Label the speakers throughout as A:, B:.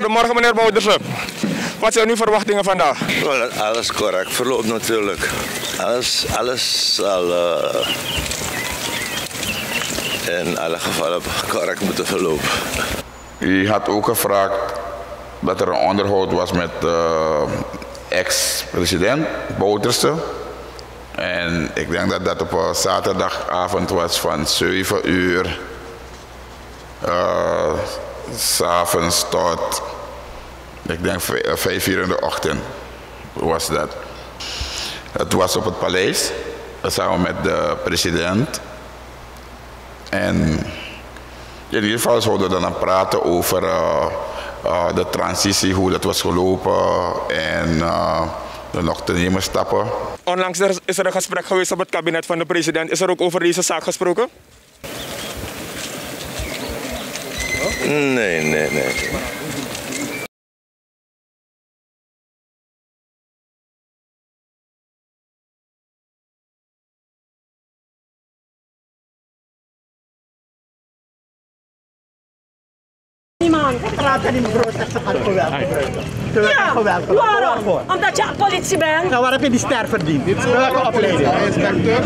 A: Goedemorgen meneer Boudersen. Wat zijn uw verwachtingen vandaag?
B: Well, alles correct verloopt natuurlijk. Alles zal in alle gevallen correct moeten verlopen.
C: U had ook gevraagd dat er een onderhoud was met ex-president Boudersen. En ik denk dat dat op zaterdagavond was van 7 uur. 's avonds tot, ik denk 5 uur in de ochtend was dat. Het was op het paleis, samen met de president. En in ieder geval zouden we dan praten over de transitie, hoe dat was gelopen en de nog te nemen stappen.
A: Onlangs is er een gesprek geweest op het kabinet van de president. Is er ook over deze zaak gesproken?
B: Nee.
D: Praten die mevrouw zegt ze gaat geweld.
E: Ja, waarom? Omdat je politie bent.
D: Nou, waar heb je die ster verdiend? Welke opleiding? Inspecteur?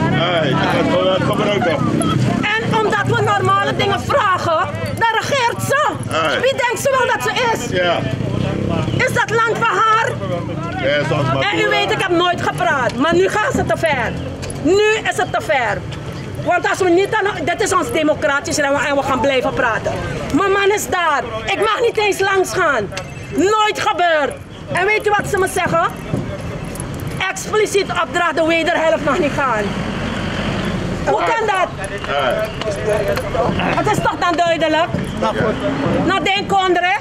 E: En omdat we normale dingen vragen, dan regeert ze. Wie denkt ze wel dat ze is?
F: Ja.
E: Is dat land van haar? En u weet, ik heb nooit gepraat, maar nu gaan ze te ver. Nu is het te ver. Want als we niet aan... Dit is ons democratisch en we gaan blijven praten. Mijn man is daar. Ik mag niet eens langs gaan. Nooit gebeurd. En weet u wat ze me zeggen? Expliciet opdracht, de wederhelft mag niet gaan. Hoe kan dat? Het is toch dan duidelijk? Nou, denk onder.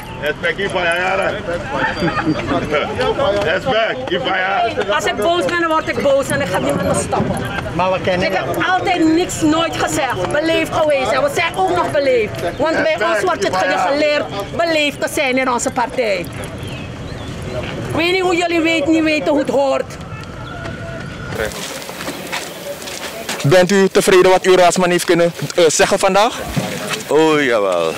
E: Als ik boos ben, dan word ik boos en ik ga niet met me stoppen. Ik heb altijd niks nooit gezegd, beleefd geweest en we zijn ook nog beleefd. Want bij ons wordt het geleerd beleefd te zijn in onze partij. Ik weet niet hoe jullie niet weten hoe het hoort.
A: Bent u tevreden wat uw raadsman heeft kunnen zeggen vandaag?
B: Oh jawel.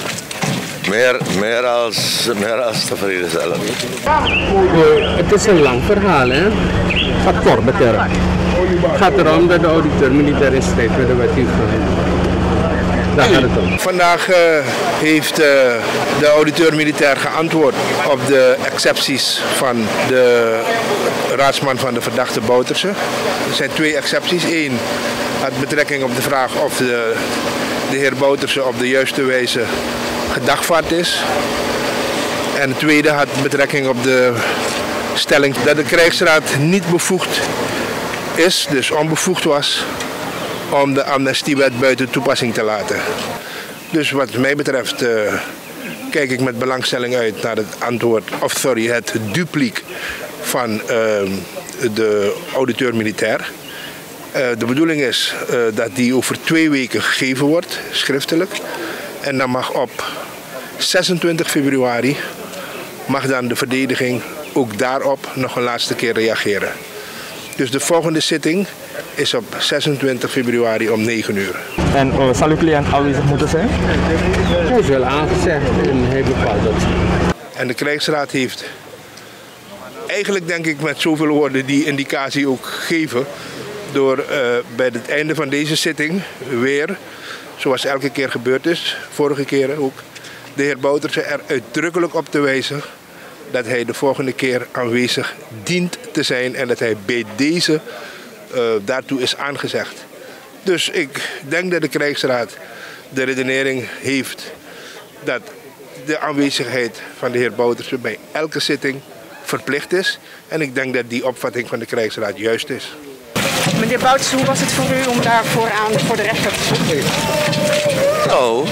B: Meer als tevreden zelf.
G: Het is een lang verhaal, hè? Het gaat kort beter. Het gaat erom dat de auditeur militair in strijd met de wet heeft gehouden. Daar gaat het om.
F: Vandaag heeft de auditeur militair geantwoord op de excepties van de raadsman van de verdachte Boudersen. Er zijn 2 excepties. 1 had betrekking op de vraag of de heer Boudersen op de juiste wijze gedagvaard is. En de tweede had betrekking op de stelling dat de krijgsraad niet bevoegd is, dus onbevoegd was, om de amnestiewet buiten toepassing te laten. Dus wat mij betreft kijk ik met belangstelling uit naar het antwoord, het dupliek van de auditeur militair. De bedoeling is dat die over 2 weken gegeven wordt, schriftelijk. En dan mag op 26 februari mag dan de verdediging ook daarop nog een laatste keer reageren. Dus de volgende zitting is op 26 februari om 9 uur.
A: En zal uw cliënt aanwezig moeten zijn?
G: Hij is wel aangezegd en hij bepaalt dat.
F: En de krijgsraad heeft eigenlijk, denk ik, met zoveel woorden die indicatie ook gegeven, door bij het einde van deze zitting weer, zoals elke keer gebeurd is, vorige keren ook, de heer Boudersen er uitdrukkelijk op te wijzen dat hij de volgende keer aanwezig dient te zijn en dat hij bij deze daartoe is aangezegd. Dus ik denk dat de krijgsraad de redenering heeft dat de aanwezigheid van de heer Boudersen bij elke zitting verplicht is. En ik denk dat die opvatting van de krijgsraad juist is.
H: Meneer Boudersen, hoe was het voor u om daar voor de rechter te zitten?
B: Nou,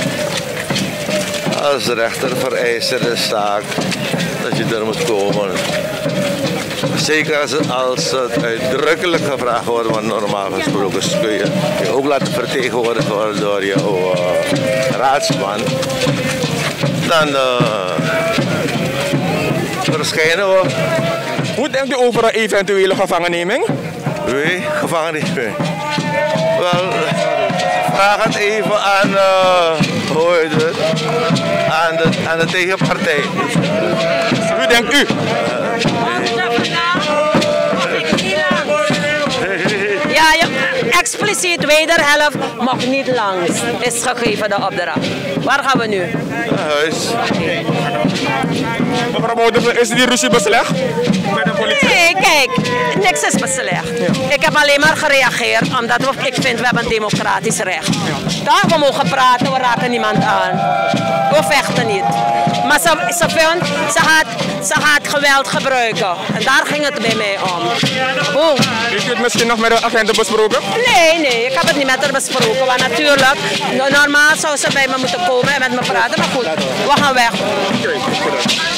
B: als rechter vereist er de zaak dat je er moet komen. Zeker als het uitdrukkelijk gevraagd wordt, want normaal gesproken kun je je ook laten vertegenwoordigen worden door je raadsman. Dan verschijnen we.
A: Hoe denkt u over een eventuele gevangenneming?
B: Wie? Gevangenneming? Wel, vraag het even aan, hoe heet het? Aan de tegenpartij.
A: Wie denkt u?
E: Ja, expliciet wederhelft mag niet langs. Is gegeven de opdracht. Waar gaan we nu?
B: Naar huis.
A: Mevrouw Bouterse, is die ruzie beslecht bij de politie?
E: Nee, kijk, niks is beslecht. Ik heb alleen maar gereageerd omdat ik vind we hebben een democratisch recht. Toch, we mogen praten, we raken niemand aan. We vechten niet. Maar ze gaat geweld gebruiken. En daar ging het bij mij om. Boom.
A: Heeft u het misschien nog met de agenten besproken?
E: Nee, ik heb het niet met haar besproken. Want natuurlijk, normaal zou ze bij me moeten komen en met me praten. Maar goed, we gaan weg.